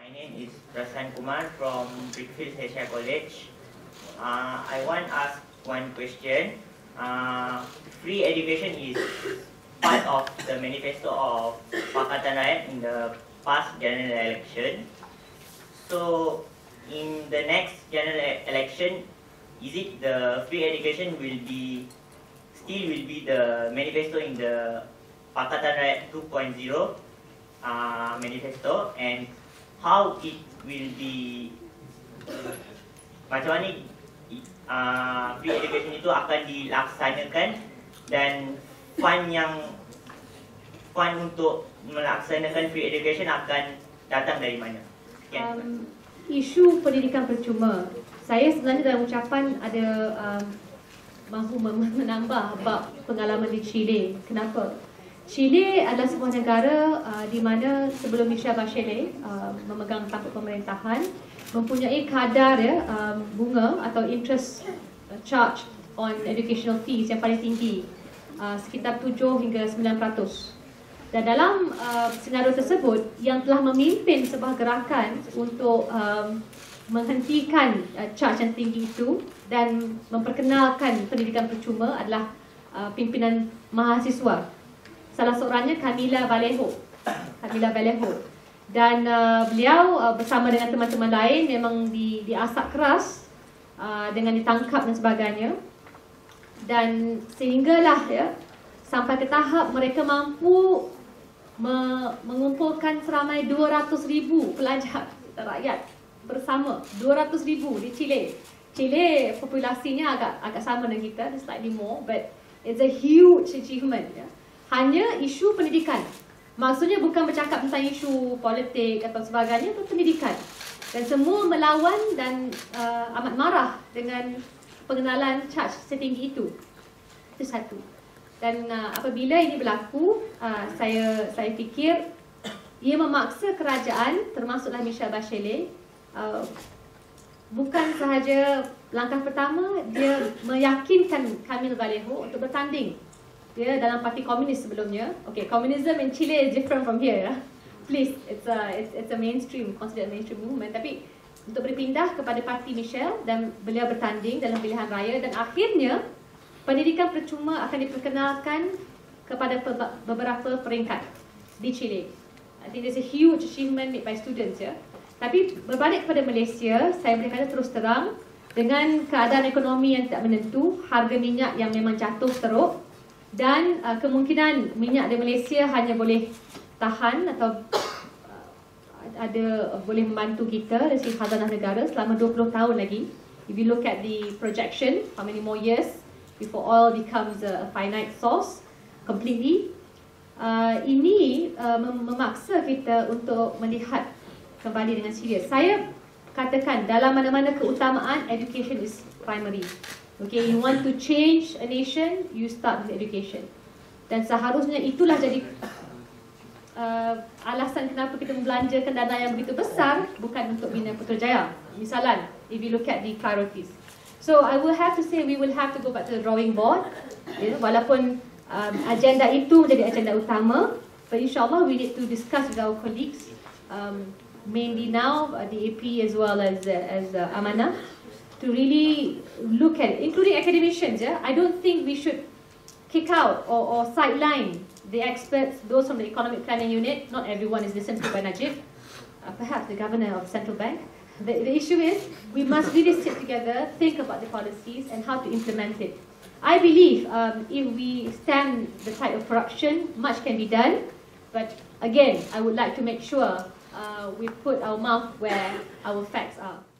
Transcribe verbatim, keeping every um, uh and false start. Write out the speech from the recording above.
My name is Prasan Kumar from Brickfield Asia College. Uh, I want to ask one question. Uh, free education is part of the manifesto of Pakatan Rakyat in the past general election. So, in the next general election, is it the free education will be still will be the manifesto in the Pakatan Rakyat two point oh uh, manifesto, and how it will be, macam mana uh, free education itu akan dilaksanakan, dan fund yang fund untuk melaksanakan free education akan datang dari mana? Um, isu pendidikan percuma, saya sebenarnya dalam ucapan ada um, mahu menambah bab pengalaman di Chile. Kenapa? Chile adalah sebuah negara uh, di mana sebelum Michelle Bachelet uh, memegang tampuk pemerintahan, mempunyai kadar ya, um, bunga atau interest uh, charge on educational fees yang paling tinggi, uh, sekitar tujuh hingga sembilan peratus. Dan dalam uh, senario tersebut, yang telah memimpin sebuah gerakan untuk um, menghentikan uh, charge yang tinggi itu dan memperkenalkan pendidikan percuma adalah uh, pimpinan mahasiswa. Salah seorangnya Camila Vallejo, Camila Vallejo, dan uh, beliau uh, bersama dengan teman-teman lain memang di, diasak keras uh, dengan ditangkap dan sebagainya, dan sehinggalah ya sampai ke tahap mereka mampu me, mengumpulkan seramai dua ratus ribu pelajar rakyat bersama, dua ratus ribu di Chile. Chile populasinya agak agak sama dengan kita, slightly more, but it's a huge achievement ya. Hanya isu pendidikan. Maksudnya bukan bercakap tentang isu politik atau sebagainya, itu pendidikan. Dan semua melawan dan uh, amat marah dengan pengenalan charge setinggi itu. Itu satu. Dan uh, apabila ini berlaku, uh, saya saya fikir ia memaksa kerajaan, termasuklah Michelle Bachelet, uh, bukan sahaja langkah pertama, dia meyakinkan Camila Vallejo untuk bertanding. Dia dalam parti komunis sebelumnya. Okay, communism in Chile is different from here. Ya. Please, it's a it's, it's a mainstream, considered mainstream movement. Tapi untuk berpindah kepada parti Michelle, dan beliau bertanding dalam pilihan raya, dan akhirnya pendidikan percuma akan diperkenalkan kepada beberapa peringkat di Chile. I think there's a huge achievement made by students ya. Tapi berbalik kepada Malaysia, saya boleh kata terus terang, dengan keadaan ekonomi yang tidak menentu, harga minyak yang memang jatuh teruk, dan uh, kemungkinan minyak di Malaysia hanya boleh tahan atau uh, ada uh, boleh membantu kita dari segi khazanah negara selama dua puluh tahun lagi. If you look at the projection, how many more years before oil becomes a finite source completely, uh, ini uh, mem memaksa kita untuk melihat kembali dengan serius. Saya katakan dalam mana-mana keutamaan, education is primary. Okay, you want to change a nation, you start with education. Dan seharusnya itulah jadi uh, alasan kenapa kita membelanjakan dana yang begitu besar, bukan untuk bina Putrajaya. Misalan, if you look at the priorities. So I will have to say we will have to go back to the drawing board. You know, walaupun um, agenda itu menjadi agenda utama, but insyaAllah we need to discuss with our colleagues, um, mainly now uh, the A P as well as uh, as uh, Amanah, to really look at it, including academicians. Yeah? I don't think we should kick out or, or sideline the experts, those from the economic planning unit. Not everyone is listened to by Najib, uh, perhaps the governor of the central bank. The, the issue is we must really sit together, think about the policies and how to implement it. I believe um, if we stem the tide of corruption, much can be done. But again, I would like to make sure uh, we put our mouth where our facts are.